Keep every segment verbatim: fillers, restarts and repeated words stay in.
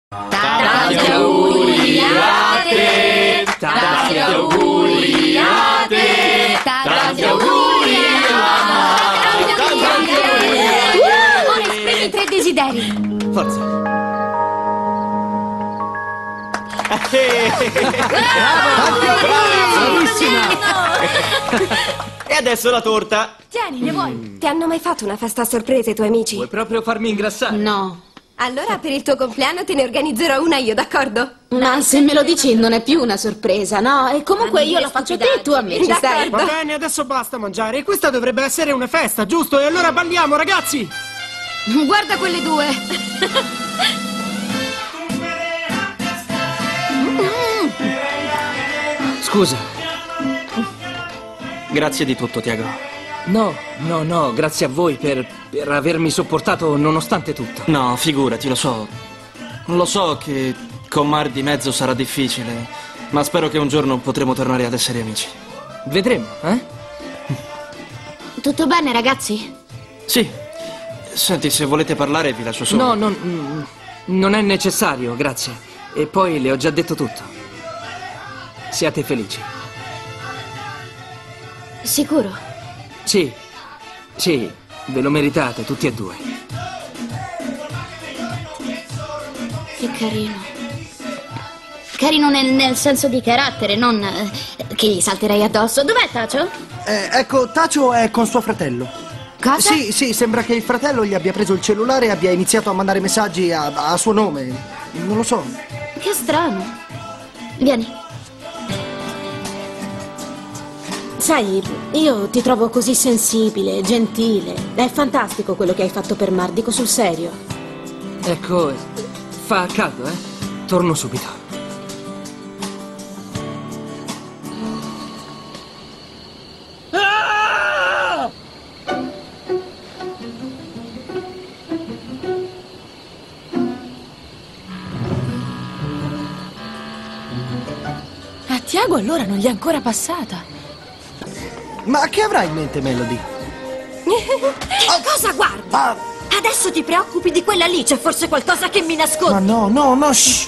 Tanti auguri a te, tanti auguri a te, tanti auguri alla mamma, tanti auguri a te. Ora esprimi tre desideri. Forza. Bravissima! E adesso la torta. Tieni, ne vuoi? Ti hanno mai fatto una festa a sorpresa i tuoi amici? Vuoi proprio farmi ingrassare? No. Allora per il tuo compleanno te ne organizzerò una io, d'accordo? Ma se me lo dici non è più una sorpresa, no? E comunque io la faccio a te e tu a me, ci stai? Va bene, adesso basta mangiare. Questa dovrebbe essere una festa, giusto? E allora balliamo, ragazzi! Guarda quelle due. Scusa. Grazie di tutto, Tiago. No, no, no, grazie a voi per, per avermi sopportato nonostante tutto. No, figurati, lo so. Lo so che con Mar di mezzo sarà difficile, ma spero che un giorno potremo tornare ad essere amici. Vedremo, eh? Tutto bene, ragazzi? Sì. Senti, se volete parlare vi lascio solo. No, non, non è necessario, grazie. E poi le ho già detto tutto. Siate felici. Sicuro? Sì, sì, ve lo meritate tutti e due. Che carino. Carino nel, nel senso di carattere, non eh, che gli salterei addosso. Dov'è Tacio? Eh, ecco, Tacio è con suo fratello. Cosa? Sì, sì, sembra che il fratello gli abbia preso il cellulare e abbia iniziato a mandare messaggi a, a suo nome. Non lo so. Che strano. Vieni. Sai, io ti trovo così sensibile, gentile. È fantastico quello che hai fatto per Mar, dico sul serio. Ecco, fa caldo, eh? Torno subito. Ah! A Tiago allora non gli è ancora passata. Ma che avrai in mente, Melody? Cosa guarda? Adesso ti preoccupi di quella lì, c'è forse qualcosa che mi nascondi. Ma no, no, no, shh.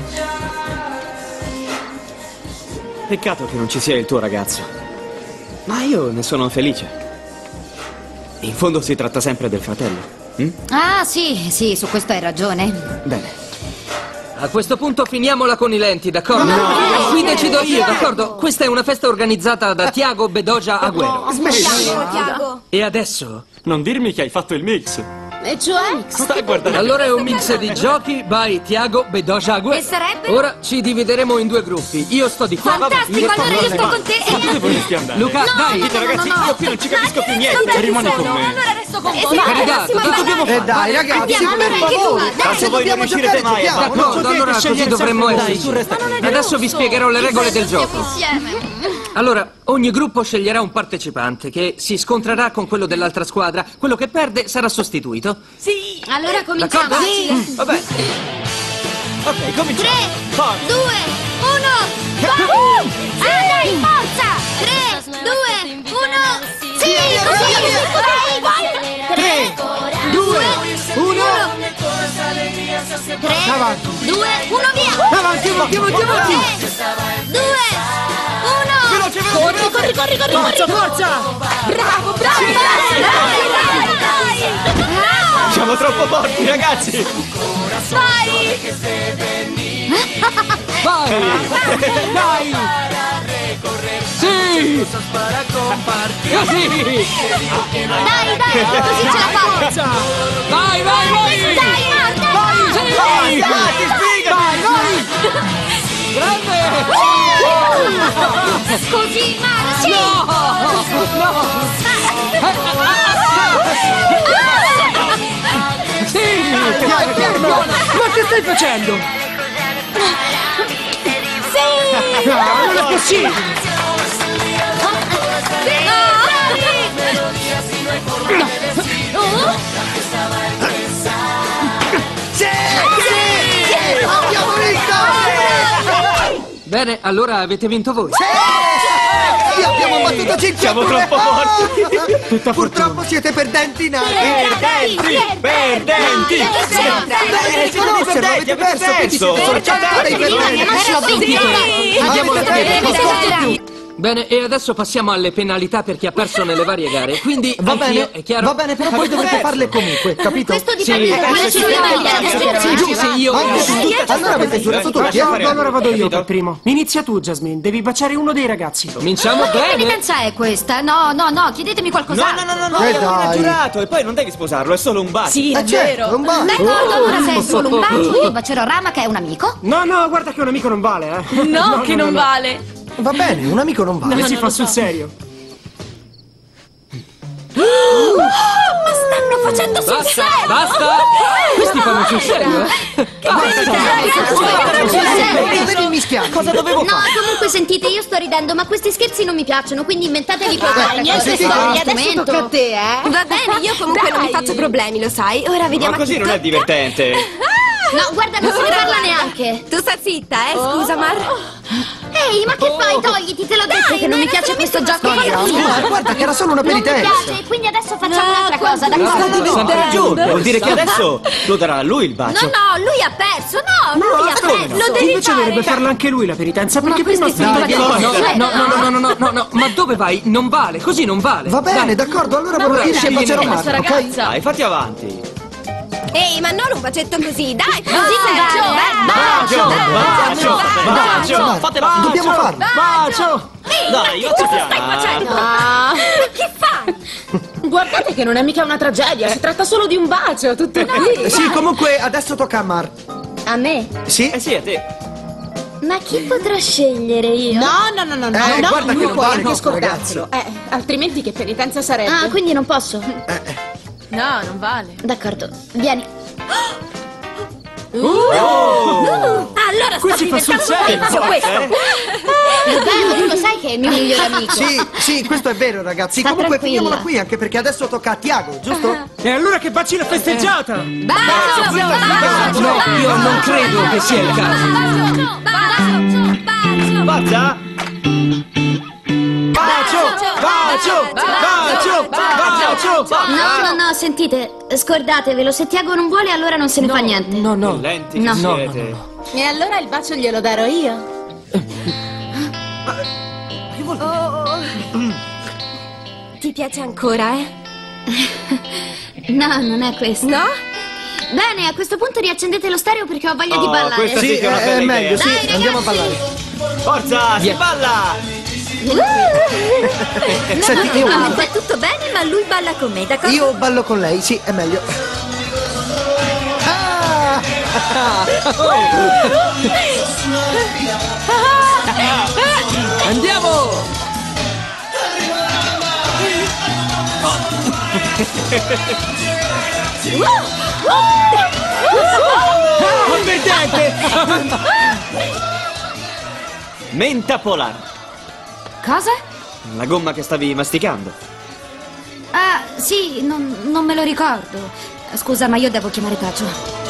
Peccato che non ci sia il tuo ragazzo. Ma io ne sono felice. In fondo si tratta sempre del fratello. Hm? Ah, sì, sì, su questo hai ragione. Bene. A questo punto finiamola con i lenti, d'accordo? No, qui decido io, d'accordo? Questa è una festa organizzata da Tiago Bedoja Agüero. Smettiamo, Tiago. E adesso? Non dirmi che hai fatto il mix. E cioè? Stai guardando. Allora è un mix di giochi by Tiago Bedoja Agüero. E sarebbe? Ora ci divideremo in due gruppi. Io sto di qua. Fantastico, allora io sto con te. Ma dove vorresti andare? Luca, dai. Dite, ragazzi, io qui non ci capisco più niente. Vabbè, Rimani sono. con me. Allora resto con voi. Carità, Cosa dobbiamo Eh fare? dai, ragazzi, Andiamo, per allora anche tu, favore. dai. Tanto voi non riuscirete mai a farlo. D'accordo, allora così dovremmo essere. Adesso vi spiegherò le regole del gioco. Insieme. Allora, ogni gruppo sceglierà un partecipante che si scontrerà con quello dell'altra squadra. Quello che perde sarà sostituito. Sì. Allora cominciamo. D'accordo? Sì. Va bene. Ok, cominciamo. tre, Forza. due, uno, vai! Ah, dai, forza! tre, due, uno, sì, così, vai, vai! tre, due, uno. tre, Avanti. due, uno, via! Avanti, avanti, avanti, avanti. tre, due, uno! Veloce, veloce, Corri, corri, corri, corri! Forza, forza. Bravo, bravo! Dai, dai, dai, dai! Siamo troppo forti, ragazzi. Vai! Vai! Dai! Sì! Così! Dai, dai, così ce la fai! Forza. Vai, vai, vai! Dai, Marta! Vai! Sì! Vai, dai, spiegami. Vai! Grande! Così, Marta! Sì! No! Sì! Piano, piano. Ma che stai facendo? Sì! No, non è possibile. Oh! Sì, sì, abbiamo vinto. Bene, allora avete vinto voi. Sì, abbiamo battuto cinque. Siamo troppo forti. Tutta Purtroppo siete perdenti nati. Perdenti! Perdenti! Dai, riconoscerlo, avete perso, quindi siete soltanto dei perdenti. Chiudiamo la Avete partita. Bene, e adesso passiamo alle penalità per chi ha perso nelle varie gare. Quindi, Va anch'io, bene, è chiaro? va bene, però poi dovete farle comunque, capito? Questo dipende da come ci vogliamo andare. Sì, sì, io... Anche tu. Allora avete giurato tutti, eh? D'accordo, allora vado io per primo. Inizia tu, Jasmine. Devi baciare uno dei ragazzi. Cominciamo Che bene. penitenza è questa? No, no, no, chiedetemi No, qualcos'altro. no, no, no, no, Eh, io non ho dai. giurato e poi non devi sposarlo, è solo un bacio. Sì, Eh, è certo, vero. un bacio. D'accordo, allora se è solo un bacio, io bacerò Rama che è un amico. No, no, guarda che un amico non vale, eh. No, che non no. vale. Va bene, un amico non vale. E si fa sul serio. Ma stanno facendo sul Basta, serio! basta. Questi fanno sul serio, eh? Non avevi mischiato. Cosa dovevo No, fare? comunque sentite, io sto ridendo, ma questi scherzi non mi piacciono, quindi inventatevi qualcosa. Eh, Niente senti, storia, adesso adesso tocca a te, eh? Va bene, io comunque non mi faccio problemi, lo sai. Ora vediamo Ma a così chi non è tocca. divertente. No, guarda, non se ne parla neanche. Tu sta zitta, eh, scusa, Mar. Ehi, ma che fai? Togliti, te l'ho detto che non mi piace questo gioco. Scusa, guarda che era solo una Non mi penitenza. piace, quindi adesso facciamo un'altra cosa, d'accordo? Sempre ragione, vuol dire che adesso lo darà a lui il No, bacio. no, lui ha perso, no, lui ha come perso. no? Lo devi Invece fare. dovrebbe farla anche lui la penitenza, Ma perché prima questi sta sono tagliando. sbagliati. No, no, no, no, no, no, no, no, ma dove vai? Non vale, così non vale. Va bene, Dai. d'accordo, allora vorrei dire che scegli bacerò questa Marco, ok? ragazza. Dai, fatti avanti. Ehi, ma non un bacetto così, dai, così Bacio, Bacio, bacio, bacio. Dai, Fatela. dobbiamo farlo. Bacio! Dai, io ci Ah, che fai? Guardate che non è mica una tragedia, si tratta solo di un bacio, tutto qui. Sì, comunque adesso tocca a Mar. A me? Sì? Eh sì, a te. Ma chi potrò scegliere io? No, no, no, no, no, Eh, no, guarda che non non puoi vale anche questo, scordarselo. Eh, altrimenti che penitenza sarebbe? Ah, quindi non posso. No, non vale. D'accordo, vieni. Allora sto Qui si fa sul diventando serio. un questo. Vabbè, ma tu lo sai che è il mio migliore amico. Sì, sì, questo è vero, ragazzi. Sta Comunque tranquilla. finiamola qui, anche perché adesso tocca a Tiago, giusto? E allora che baci la festeggiata! Bacio, bacio, No, io non credo che sia il caso. bacio, bacio. Forza. Bacio! Bacio! Bacio! Bacio! No, no, no, sentite, scordatevelo, se Tiago non vuole allora non se ne fa niente. No, no. Lenti No. che No, siete. E allora il bacio glielo darò io. Ti piace ancora, eh? No, non è questo. No? Bene, a questo punto riaccendete lo stereo perché ho voglia di Oh, ballare. questa Sì, sì che è una è, bella è meglio, idea. sì, Dai, andiamo a ragazzi. ballare. Forza, si Via. balla. Senti, io, Va tutto bene, ma lui balla con me, d'accordo? io ballo con lei, sì, è meglio. Ah! Andiamo! Divertente! Menta polar. Cosa? La gomma che stavi masticando. Ah, sì, non, non me lo ricordo. Scusa, ma io devo chiamare Tacio.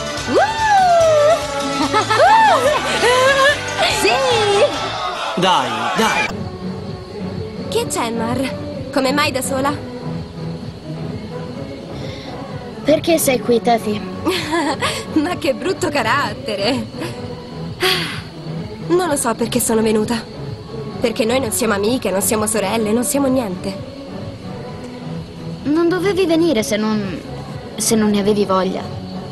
Sì! Dai, dai. Che c'è, Mar? Come mai da sola? Perché sei qui, Tefi? Ma che brutto carattere! Non lo so perché sono venuta. Perché noi non siamo amiche, non siamo sorelle, non siamo niente. Non dovevi venire se non... se non ne avevi voglia.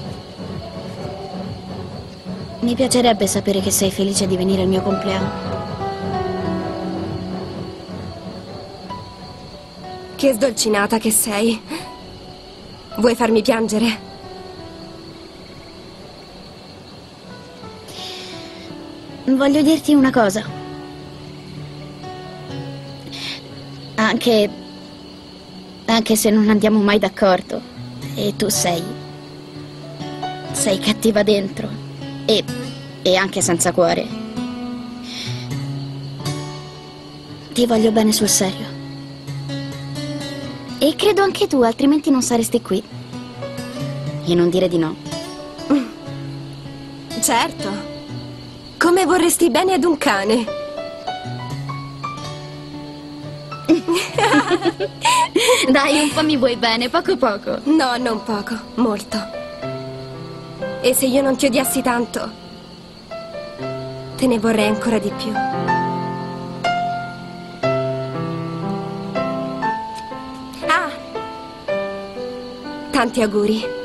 Mi piacerebbe sapere che sei felice di venire al mio compleanno. Che sdolcinata che sei. Vuoi farmi piangere? Voglio dirti una cosa. Anche... anche se non andiamo mai d'accordo. E tu sei... sei cattiva dentro. E... e anche senza cuore. Ti voglio bene sul serio. E credo anche tu, altrimenti non saresti qui. E non dire di no. Certo. Come vorresti bene ad un cane. Dai, un po' mi vuoi bene, poco poco. No, non poco, molto. E se io non ti odiassi tanto, te ne vorrei ancora di più. Ah! Tanti auguri.